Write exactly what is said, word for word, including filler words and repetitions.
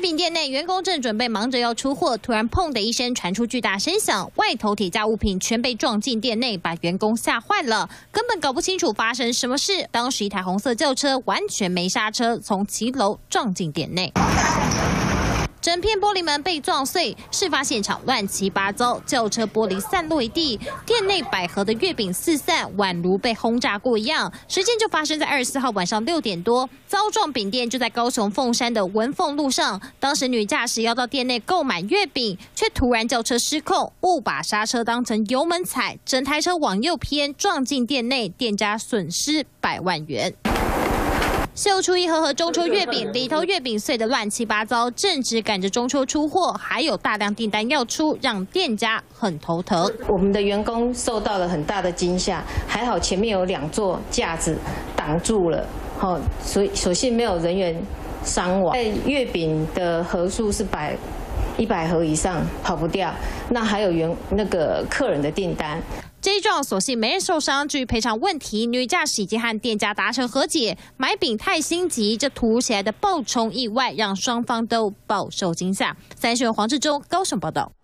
饼店内，员工正准备忙着要出货，突然砰的一声传出巨大声响，外头铁架物品全被撞进店内，把员工吓坏了，根本搞不清楚发生什么事。当时一台红色轿车完全没刹车，从骑楼撞进店内。 整片玻璃门被撞碎，事发现场乱七八糟，轿车玻璃散落一地，店内百盒的月饼四散，宛如被轰炸过一样。事件就发生在二十四号晚上六点多，遭撞饼店就在高雄凤山的文凤路上。当时女驾驶要到店内购买月饼，却突然轿车失控，误把刹车当成油门踩，整台车往右偏，撞进店内，店家损失百万元。 秀出一盒盒中秋月饼，里头月饼碎得乱七八糟，正值赶着中秋出货，还有大量订单要出，让店家很头疼。 我们的员工受到了很大的惊吓，还好前面有两座架子挡住了，哦，所以所幸没有人员伤亡。月饼的盒数是百一百盒以上，跑不掉。那还有员那个客人的订单。 这一撞所幸没人受伤，至于赔偿问题，女驾驶已经和店家达成和解。买饼太心急，这突如其来的爆冲意外让双方都饱受惊吓。三十六黄志忠高雄报道。